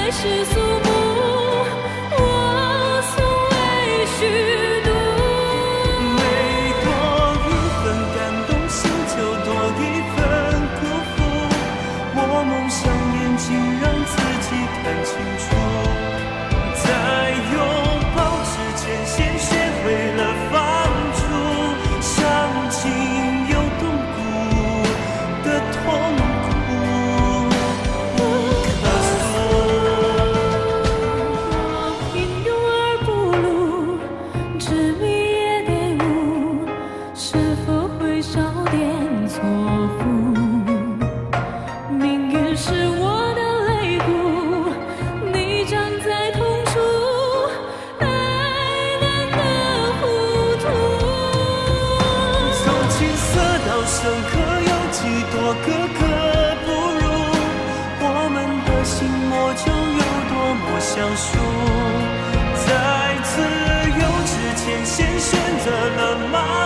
世肃穆，我从未虚度。 每多一份感动，心就多一份辜负。我蒙上眼睛，让自己看清楚，在拥抱之前，先学会了放逐，伤尽又动骨的痛苦。 平庸而不露，执迷也得悟，是否会少点错付？命运是我的肋骨，你站在痛处，爱难得糊涂。 从青涩到深刻，有几多个可不入？我们的心魔就有多么相熟。在自由之前，先选择了麻